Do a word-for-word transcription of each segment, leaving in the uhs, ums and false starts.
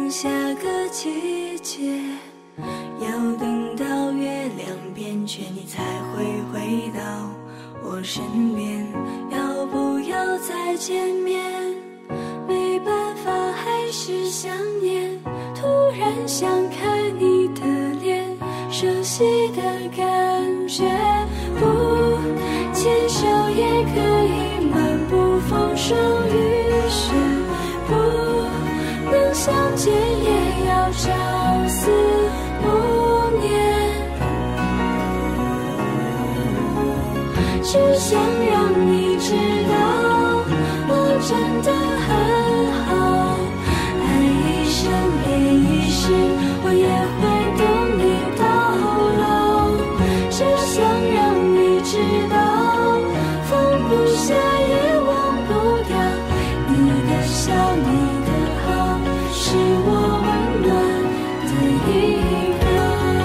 下个季节，要等到月亮变缺，你才会回到我身边。要不要再见面？没办法，还是想念。突然想看你的脸，熟悉的感觉。不牵手也可以漫步风霜雨雪，不能相见也要朝思暮念。只想让你知道，我真的很好，爱一生恋一世，我也会等你到老。只想让你知道，放不下也忘不掉，你的笑你的好，是我温暖的依靠。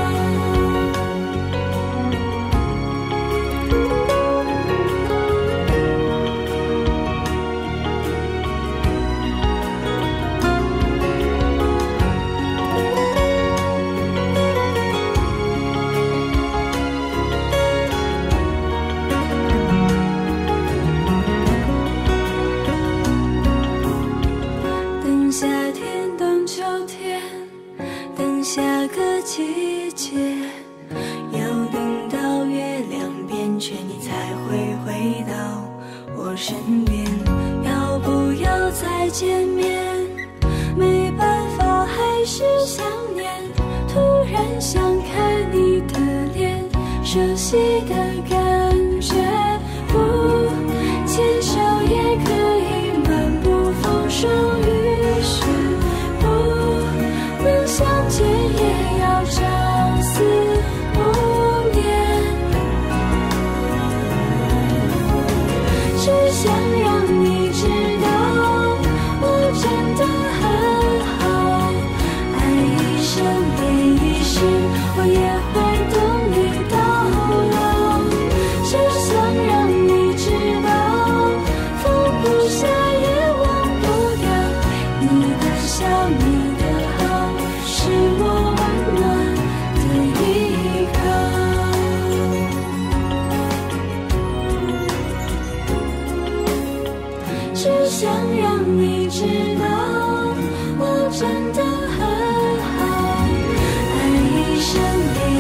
等夏天，等秋天，等下个季节，要等到月亮变缺，你才会回到我身边。要不要再见面？没办法，还是想念。突然想看你的脸，熟悉的感觉。不牵手也可以漫步风霜雨雪，不能相见也要朝思暮念。只想让你知道，我真的很好，爱一生恋一世，我也会等你到老。只想让你知道，放不下也忘不掉，你的笑你的好，是我温暖的依靠。只想让你知道，我真的很好，爱一生恋